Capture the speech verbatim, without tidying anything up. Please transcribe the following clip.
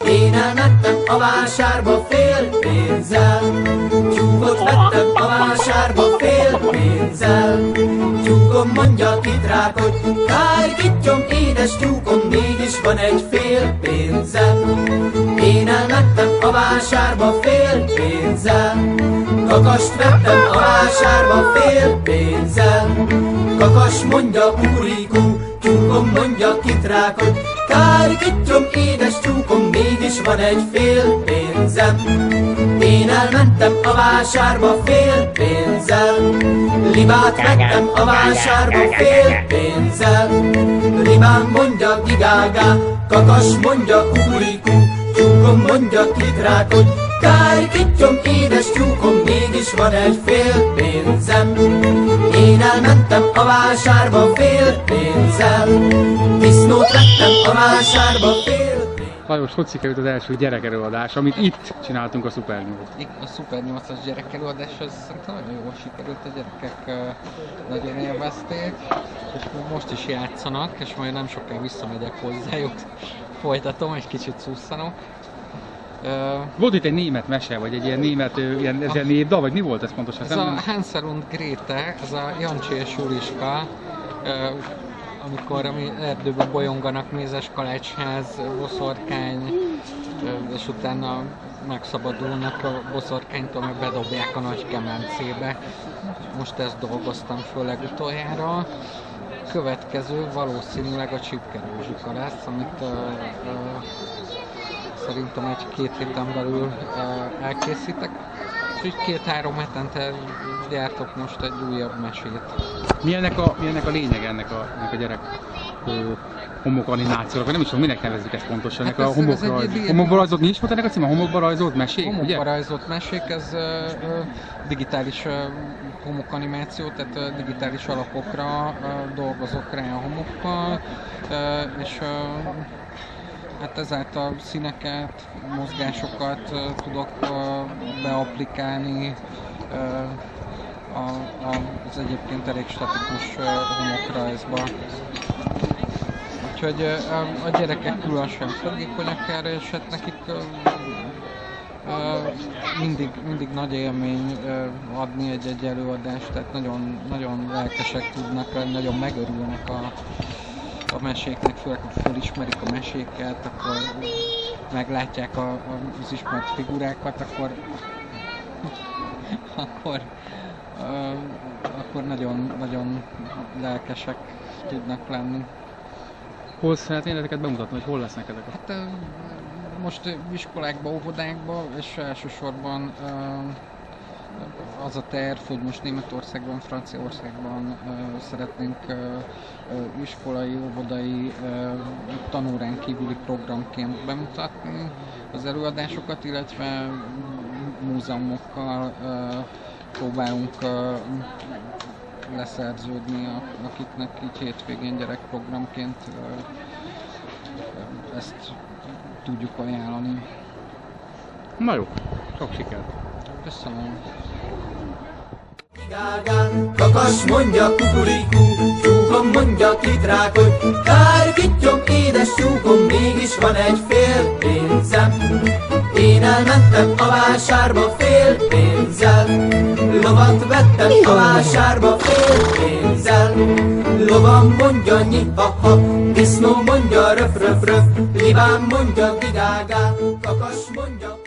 Én elmentem a vásárba fél pénzzel, tyúkot vettem a vásárba fél pénzzel. Tyúkom mondja kitrák, hogy kárkítjon édes tyúkom, mégis van egy fél pénzem. Én elmentem a vásárba fél pénzzel, kakast vettem a vásárba fél pénzzel. Kakas mondja úrikú, tyúkom mondja kitrák, hogy kárkítjon édes tyúkom, mégis van egy fél pénzem. Én elmentem a vásárba fél pénzzel, libát vettem a vásárba fél pénzzel. Libám mondja gigágá, kakas mondja úrikú, tyúkom mondja kitrák, hogy kárkítjon édes tyúkom, mégis van egy fél pénzem. Én elmentem a vásárba fél pénzzel, disznót vettem a vásárba fél pénzzel. Lajos, hogy sikerült az első gyerekelőadás, amit itt csináltunk a Szuper nyolc? A Szuper nyolcas gyerekelőadás az szerintem nagyon jól sikerült, a gyerekek uh, nagyon élvezték, és most is játszanak, és majd nem sokáig visszamegyek hozzájuk, folytatom, egy kicsit szusszanok. Uh, volt itt egy német mese, vagy egy ilyen német ilyen, ez a, ilyen népdal, vagy mi volt ez pontosan? Ez a Hansel und Gretel, ez a Jancsi és Juliska, uh, amikor ami erdőben bolyonganak, mézes kalácsház, boszorkány, uh, és utána megszabadulnak a boszorkánytól, meg bedobják a nagy kemencébe. Most ezt dolgoztam föl legutoljára. Következő valószínűleg a Csipke Rózsika lesz, amit uh, uh, szerintem egy-két héten belül uh, elkészítek. És így két-három hetente gyártok most egy újabb mesét. Mi ennek a, mi ennek a lényeg ennek a, ennek a gyerek homokanimációnak? Nem is tudom, minek nevezzük ezt pontosan. Hát ennek ez, a homokrajzot. Homokba rajzolt, mi is volt ennek a címe? Homokba rajzolt mesék? Homokba rajzolt mesék, ez uh, uh, digitális uh, homokanimáció, tehát uh, digitális alapokra uh, dolgozok rá a homokkal, uh, és uh, hát ezáltal színeket, mozgásokat uh, tudok uh, beapplikálni uh, a, a, az egyébként elég statikus uh, homokrajzba. Úgyhogy uh, a gyerekek különösen fogékonyak erre, és hát nekik uh, uh, mindig, mindig nagy élmény uh, adni egy-egy előadást, tehát nagyon, nagyon lelkesek tudnak lenni, nagyon megörülnek a a meséknek, főleg, hogy felismerik a meséket, akkor meglátják a, az ismert figurákat, akkor akkor, uh, akkor nagyon, nagyon lelkesek tudnak lenni. Hol szeretnél ezeket bemutatni, hogy hol lesznek ezek? Hát uh, most iskolákba, óvodákba, és elsősorban uh, az a terv, hogy most Németországban, Franciaországban uh, szeretnénk uh, uh, iskolai, óvodai uh, tanórán kívüli programként bemutatni az előadásokat, illetve múzeumokkal uh, próbálunk uh, leszerződni, akiknek így hétvégén gyerekprogramként uh, ezt tudjuk ajánlani. Na jó, sok sikert! Köszönöm. Gágán, kakas mondja kukurikú, tyúkom mondja kitrák, hogy kárkítjon édes tyúkom, mégis van egy fél pénzem. Én elmentem a vásárba fél pénzzel, lovat vettem a vásárba fél pénzzel. Lovam mondja nyi-ha-ha, disznó mondja röf-röf-röf, libám mondja gigágá, kakas mondja